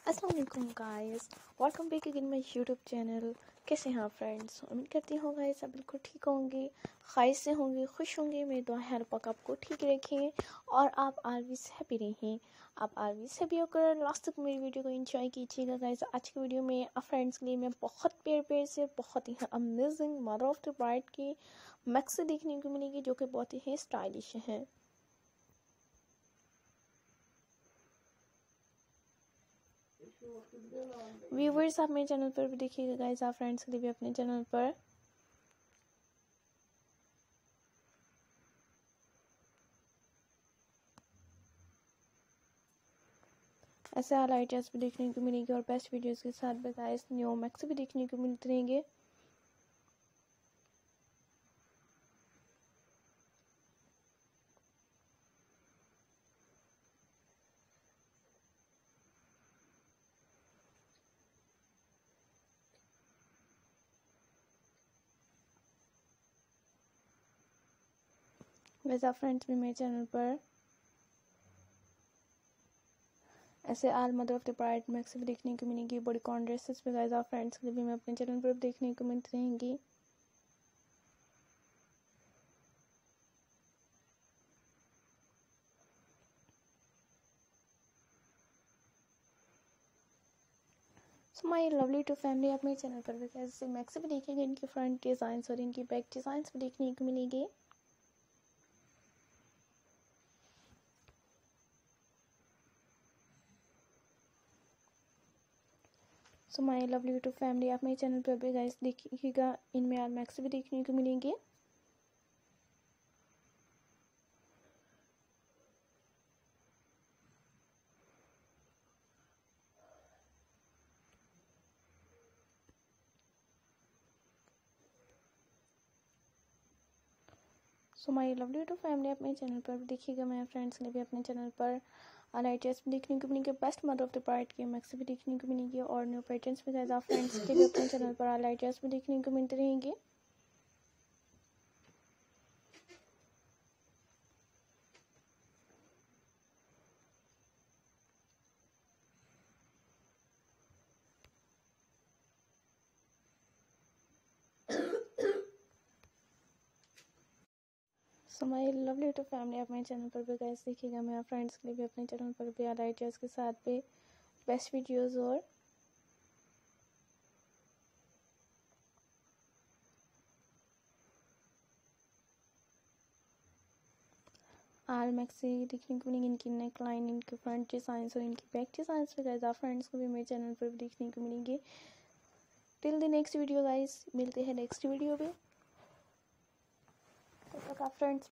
अस्सलाम वालेकुम guys, welcome back again my YouTube channel. कैसे हैं आप फ्रेंड्स? उम्मीद करती हूँ गाइस आप बिल्कुल ठीक होंगे, खैर से होंगे, खुश होंगे। मेरी दुआ है अल्लाह पाक आपको ठीक रखें और आप ऑलवेज हैप्पी रहें। आप ऑलवेज हैप्पी होकर लास्ट तक मेरी वीडियो को एंजॉय कीजिएगा गाइस। आज की वीडियो में आप फ्रेंड्स के लिए मैं बहुत प्यार से बहुत ही amazing mother of the bride की मैक्सी देखने को मिलेगी, जो कि बहुत ही स्टाइलिश है। व्यूवर्स आप मेरे चैनल पर भी देखिएगा गाइस, आप फ्रेंड्स के लिए भी अपने चैनल पर ऐसे हाइलाइट्स भी देखने को मिलेंगे और बेस्ट वीडियोस के साथ भी गाइस न्यू मैक्स भी देखने को मिलते रहेंगे। वैसे आप फ्रेंड्स भी मेरे चैनल पर ऐसे all mother of the bride max भी देखने को मिलेंगी। बॉडी कॉन ड्रेसेस भी गाइस आप फ्रेंड्स के लिए भी मैं अपने चैनल पर देखने को मिलती रहेंगी। So my lovely to family, आप मेरे चैनल पर भी कैसे मैक्स भी देखेंगे। इनकी फ्रंट डिज़ाइंस और इनकी बैक डिज़ाइंस भी देखने को मिलेंगे। So my lovely to family, आप मेरे चैनल पर भी गाइस देखिएगा, इनमें आल मैक्स भी देखने को मिलेंगे। So my lovely to family, आप मेरे चैनल पर भी देखिएगा। मैं फ्रेंड्स के लिए भी अपने चैनल पर हाइलाइट्स भी देखने को मिलेंगे, best mother of the bride के मैक्स भी देखने को मिलेंगे और न्यू पैटर्न्स भी गाइस आप फ्रेंड्स के लिए अपने चैनल पर हाइलाइट्स भी देखने को मिलते रहेंगे। So my lovely to family, आप मेरे चैनल पर भी गाइस देखिएगा। मैं फ्रेंड्स के लिए भी अपने चैनल पर भी हाइलाइट्स के साथ भी बेस्ट वीडियोस और आल मैक्सी देखने को मिलेंगे। इनकी नेक लाइन, इनके फ्रंट डिज़ाइंस और इनकी बैक डिज़ाइंस भी गाइस आप फ्रेंड्स को भी मेरे चैनल पर भी देखने को मिलेंगे। Till the next video guys, मिलते हैं नेक्स्ट वीडियो में। तब तक आप फ्रेंड्स